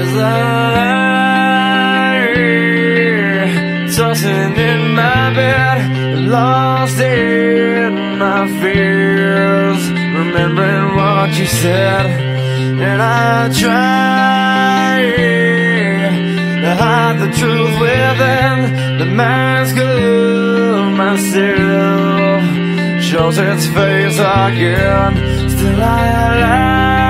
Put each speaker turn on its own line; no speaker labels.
as I lie, tossing in my bed, lost in my fears, remembering what you said. And I try to hide the truth within. The mask of myself shows its face again. Still I lie.